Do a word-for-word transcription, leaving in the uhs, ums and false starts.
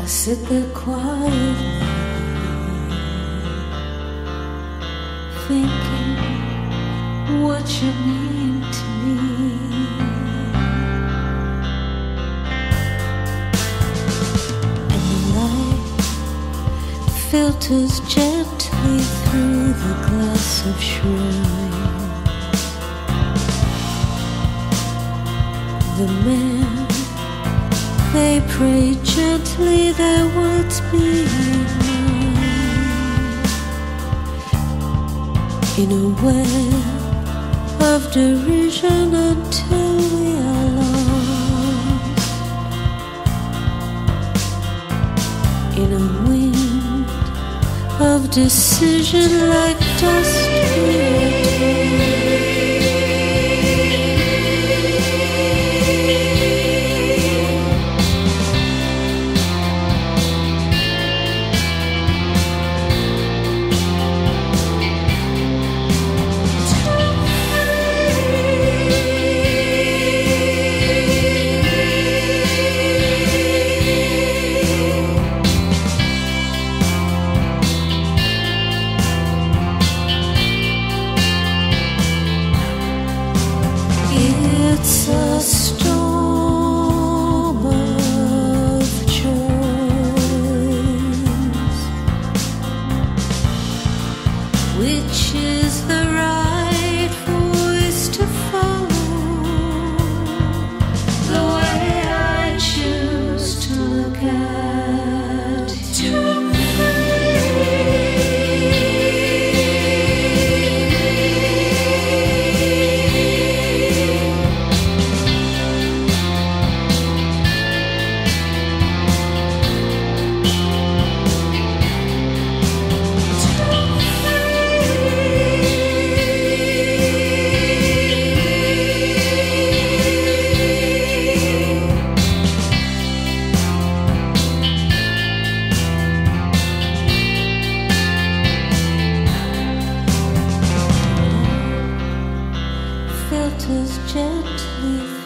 sit there quietly, thinking what you mean to me. And the light filters gently through the glass of shrine. The men, they pray gently, their words being mine. In a web of derision until we are lost. In a wind of decision like dust we are tossed. It's a storm of choice. Which is the right voice to follow? The way I choose to look at you. Filters gently